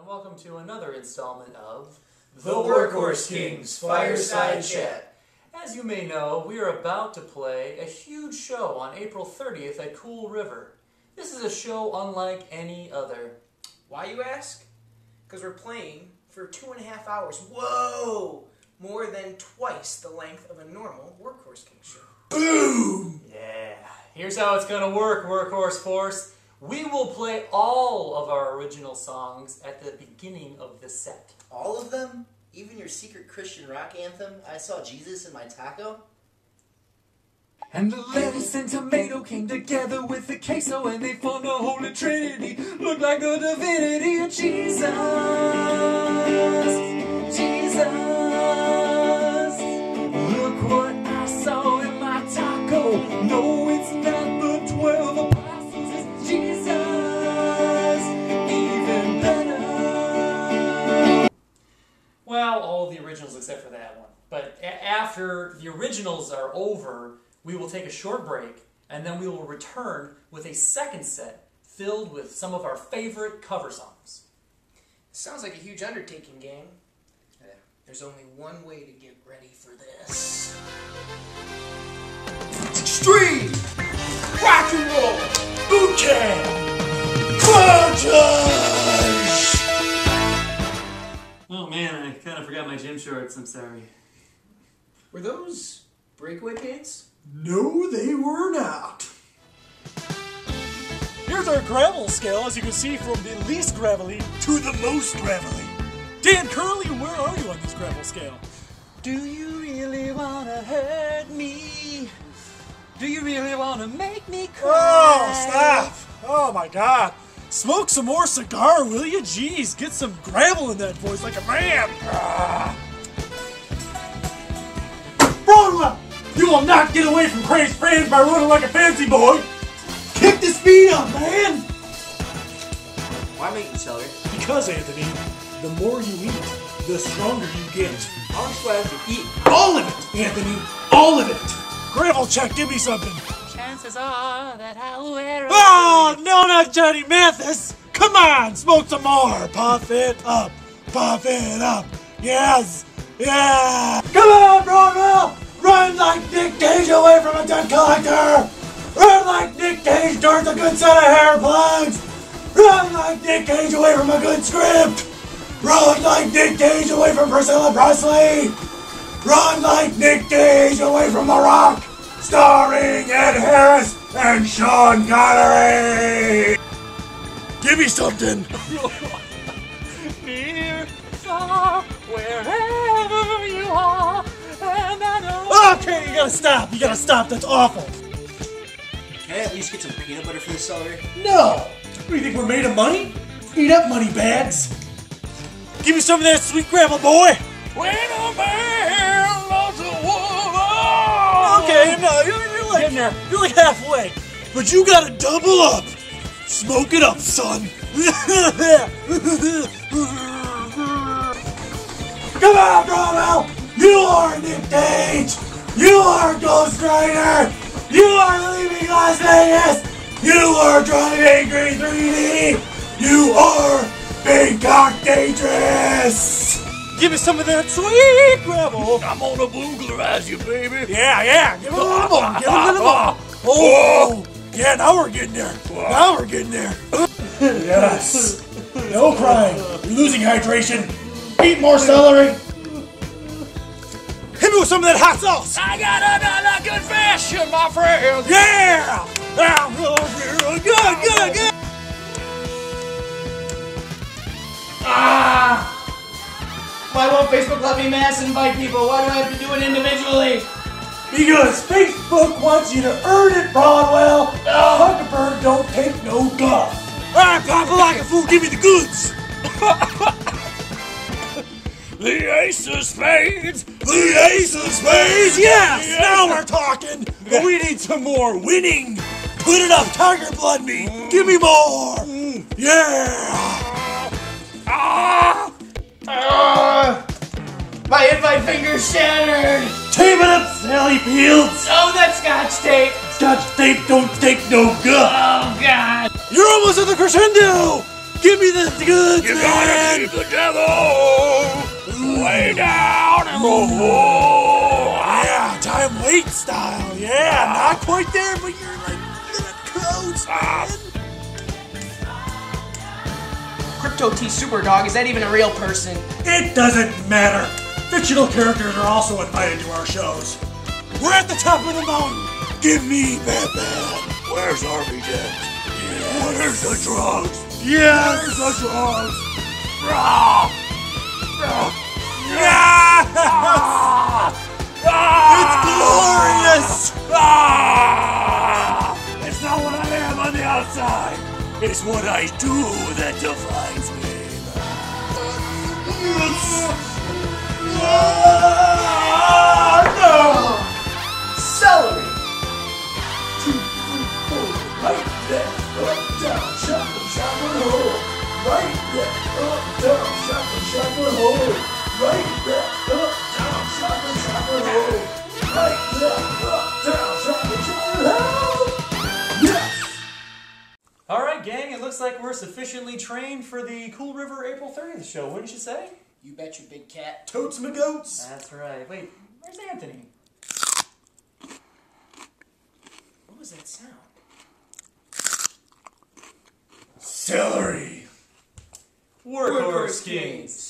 and welcome to another installment of The Workhorse Kings Fireside Chat. As you may know, we are about to play a huge show on April 30th at Cool River. This is a show unlike any other. Why, you ask? Because we're playing for 2.5 hours. Whoa! More than twice the length of a normal Workhorse Kings show. Boom! Yeah. Here's how it's going to work, Workhorse Force. We will play all of our original songs at the beginning of the set. All of them? Even your secret Christian rock anthem, I Saw Jesus in My Taco? And the lettuce and tomato came together with the queso, and they formed a holy trinity. Looked like a divinity of Jesus. Jesus. Look what I saw in my taco. No, it's not the 12 apostles. It's Jesus. Even better. Well, all the originals except for that one. But after the originals are over, we will take a short break, and then we will return with a second set filled with some of our favorite cover songs. Sounds like a huge undertaking, gang. There's only one way to get ready for this. Extreme rock and roll boot camp montage. Oh man, I kind of forgot my gym shorts. I'm sorry. Were those breakaway pants? No, they were not. Here's our gravel scale, as you can see, from the least gravelly to the most gravelly. Dan Curley, where are you on this gravel scale? Do you really wanna hurt me? Do you really wanna make me cry? Oh, stop! Oh my God! Smoke some more cigar, will you? Jeez, get some gravel in that voice like a man. Broadwell, you will not get away from Crane's fans by running like a fancy boy. Kick the speed up, man. Why meat and celery? Because, Anthony, the more you eat, the stronger you get. How much do I have to eat? All of it, Anthony! All of it! Gravel check, give me something! Chances are that I'll wear a... Oh, no, not Johnny Mathis! Come on, smoke some more! Puff it up! Puff it up! Yes! Yeah! Come on, Broadwell! Run like Nick Cage away from a debt collector! Run like Nick Cage towards a good set of hair plugs! Run like Nick Cage away from a good script! Run like Nick Cage away from Priscilla Presley! Run like Nick Cage away from The Rock! Starring Ed Harris and Sean Connery! Give me something! Near, far, wherever you are, and I know... Okay, you gotta stop! You gotta stop, that's awful! Can I at least get some peanut butter for the celery? No! What do you think, we're made of money? Eat up, money bags! Give me some of that sweet gravel, boy! When a man loves a woman... Okay, no, you're like halfway. But you gotta double up! Smoke it up, son! Come on, Bromwell! You are Nick Cage! You are Ghost Rider! You are leaving Las Vegas! You are driving Green 3D! You are Bangkok Dangerous! Give me some of that sweet gravel! I'm gonna boogerize you, baby. Yeah, give it a little more, give it a little more! Oh! Yeah, now we're getting there! Now we're getting there! Yes! No crying! You're losing hydration! Eat more celery! Hit me with some of that hot sauce! I got another confession, my friend. Yeah! Good! Why won't Facebook let me mass invite people? Why do I have to do it individually? Because Facebook wants you to earn it, Broadwell! Huckleberry don't take no guff! Alright, Papa like a fool, give me the goods! The ace of spades. The ace of spades! Yes! Now we're talking! But we need some more winning! Put it up, Tiger Blood me! Give me more! Yeah! My invite finger's shattered! Tape it up, Sally Fields! Oh, that's Scotch tape! Scotch tape don't take no guff! Oh, God! You're almost at the crescendo! Give me the goods, You man! gotta keep the devil way down in the hole. Yeah, time wait style. Yeah, not quite there, but you're like that close, man. Crypto T Superdog, is that even a real person? It doesn't matter. Fictional characters are also invited to our shows. We're at the top of the mountain. Give me Batman. Where's Armageddon? Where's the drugs? Yes. Where's the drugs? Yes! It's glorious! It's not what I am on the outside. It's what I do that defines me. Celery! Right there, up, down, shuffle, shuffle, hole. Right there, up, down, shuffle, shuffle, hole. Right there, up, down, shuffle, shuffle, hole. Right there, up, down, shuffle, shuffle, hole. Yes! Alright, gang, it looks like we're sufficiently trained for the Cool River April 30th show, wouldn't you say? You bet your big cat. Totes my goats. That's right. Wait, where's Anthony? What was that sound? Celery. Workhorse Kings.